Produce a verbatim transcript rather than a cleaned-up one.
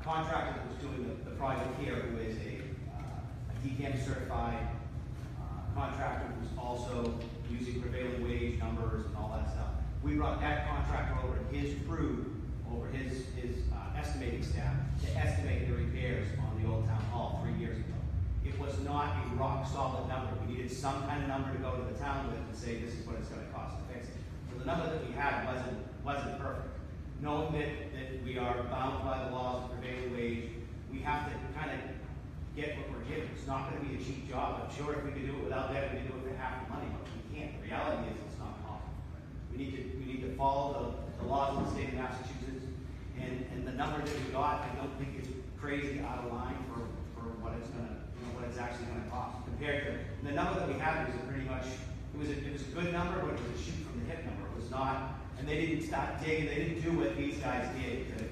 contractor that was doing the, the project here, who is a, uh, a D C A M certified uh, contractor who's also using prevailing wage numbers and all that stuff. We brought that contractor over and his crew, over his, his uh, estimating staff, to estimate the repairs on the old town hall three years ago. It was not a rock solid number. We needed some kind of number to go to the town with and say this is what it's going to cost to fix it. So the number that we had wasn't wasn't perfect. Knowing that, that we are bound by the laws of prevailing wage, we have to kind of get what we're given. It's not going to be a cheap job. I'm sure if we could do it without that, we could do it for half the money, but we can't. The reality is it's not possible. We need to we need to follow the, the laws of the state of Massachusetts, and, and the number that we got, I don't think is crazy out of line for, for what it's going to, you know, what it's actually going to cost compared to the number that we had was a pretty much it was a, it was a good number, but it was a shoot from the hip number. It was not, and they didn't start digging. They didn't do what these guys did to